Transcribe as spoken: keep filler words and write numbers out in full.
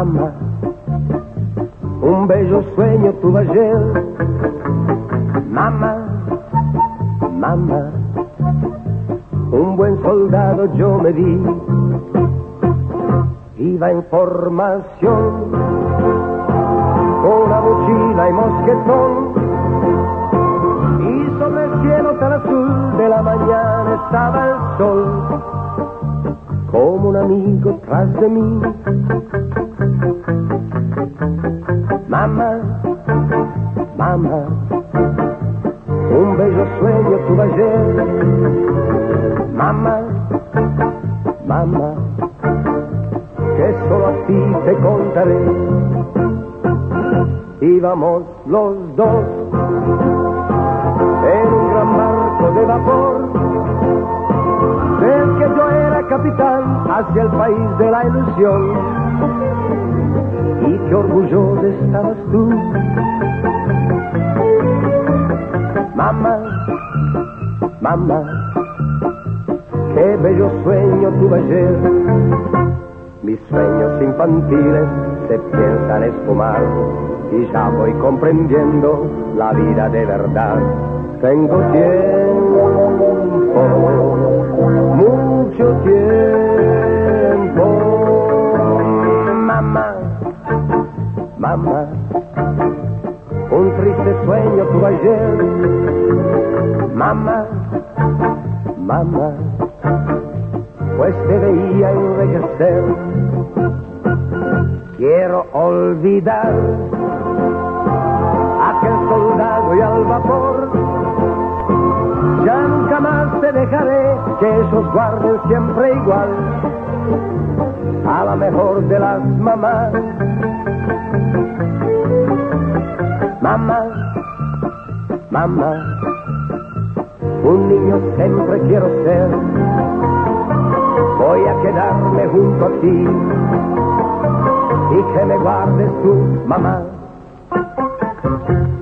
Mamma, un bello sueño tuve ayer. Mamma, mamma, un buen soldado yo me di. Iba en formación con una mochila y mosquetón, y sobre el cielo tan azul de la mañana estaba el sol, como un amigo tras de mí. Mamma, mamma, un bello sueño tuve ayer. Mamma, mamma, que solo a ti te contaré. Íbamos los dos en un gran barco de vapor, del que yo era capitán, hacia el país de la ilusión. Y qué orgullosa estabas tú. Mamma, mamma, qué bello sueño tuve ayer. Mis sueños infantiles se piensan esfumar, y ya voy comprendiendo la vida de verdad. Tengo tiempo, mucho tiempo. Mamá, mamá, un triste sueño tuve ayer. Mamá, mamá, pues te veía envejecer. Quiero olvidar aquel soldado y al vapor. Ya nunca más te dejaré que ellos guarden siempre igual a la mejor de las mamás. Mamá, mamá, un niño siempre quiero ser. Voy a quedarme junto a ti y que me guardes tú, mamá.